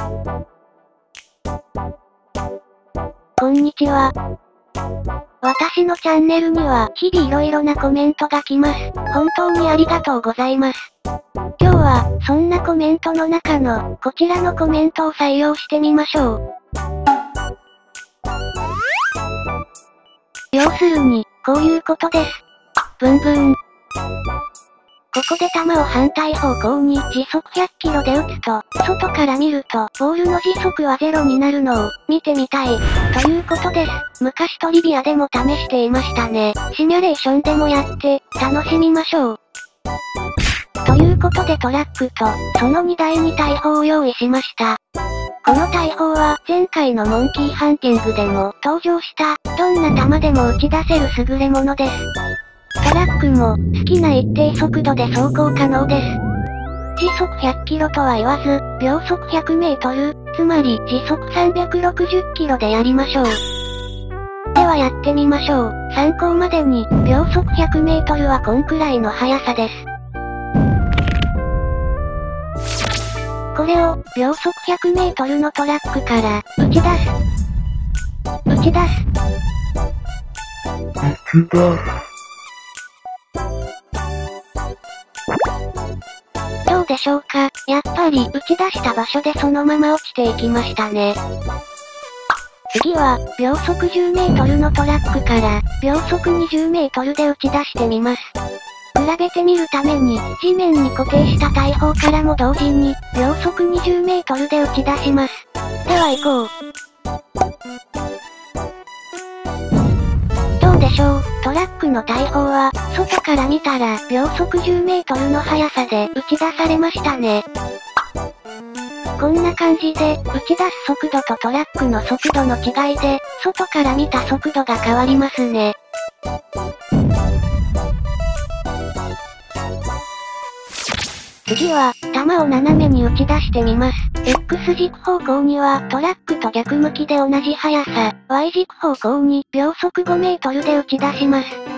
こんにちは。私のチャンネルには日々色々なコメントが来ます。本当にありがとうございます。今日は、そんなコメントの中の、こちらのコメントを採用してみましょう。要するに、こういうことです。ブンブン。ここで球を反対方向に時速100キロで打つと、外から見ると、ボールの時速はゼロになるのを、見てみたい。ということです。昔トリビアでも試していましたね。シミュレーションでもやって、楽しみましょう。ということでトラックと、その荷台に大砲を用意しました。この大砲は、前回のモンキーハンティングでも登場した、どんな球でも打ち出せる優れものです。トラックも、好きな一定速度で走行可能です。時速100キロとは言わず、秒速100メートル、つまり時速360キロでやりましょう。ではやってみましょう。参考までに、秒速100メートルはこんくらいの速さです。これを、秒速100メートルのトラックから、打ち出す。どうでしょうか。やっぱり打ち出した場所でそのまま落ちていきましたね。次は、秒速10メートルのトラックから、秒速20メートルで打ち出してみます。比べてみるために、地面に固定した大砲からも同時に、秒速20メートルで打ち出します。では行こう。どうでしょう。トラックの大砲は、外から見たら、秒速10メートルの速さで打ち出されましたね。こんな感じで、打ち出す速度とトラックの速度の違いで、外から見た速度が変わりますね。次は、球を斜めに打ち出してみます。X 軸方向にはトラックと逆向きで同じ速さ、Y 軸方向に秒速5メートルで打ち出します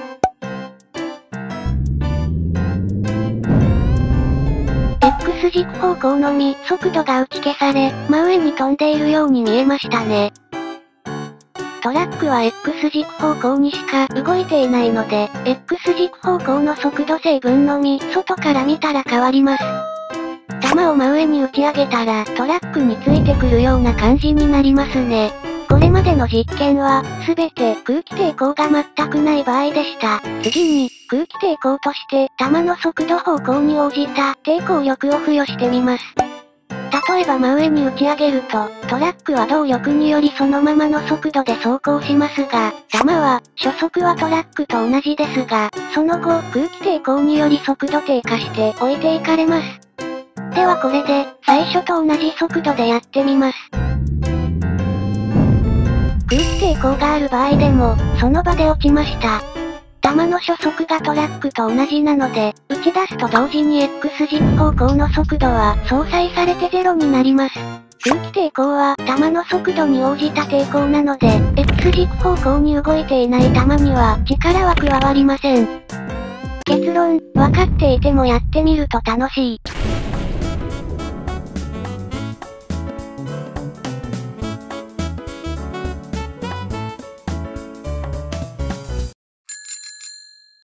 。X 軸方向のみ速度が打ち消され、真上に飛んでいるように見えましたね。トラックは X 軸方向にしか動いていないので、X 軸方向の速度成分のみ、外から見たら変わります。球を真上に打ち上げたら、トラックについてくるような感じになりますね。これまでの実験は、すべて空気抵抗が全くない場合でした。次に、空気抵抗として、球の速度方向に応じた抵抗力を付与してみます。例えば真上に打ち上げると、トラックは動力によりそのままの速度で走行しますが、球は、初速はトラックと同じですが、その後、空気抵抗により速度低下して置いていかれます。ではこれで、最初と同じ速度でやってみます。空気抵抗がある場合でも、その場で落ちました。球の初速がトラックと同じなので、打ち出すと同時に X 軸方向の速度は相殺されてゼロになります。空気抵抗は球の速度に応じた抵抗なので、X 軸方向に動いていない球には力は加わりません。結論、分かっていてもやってみると楽しい。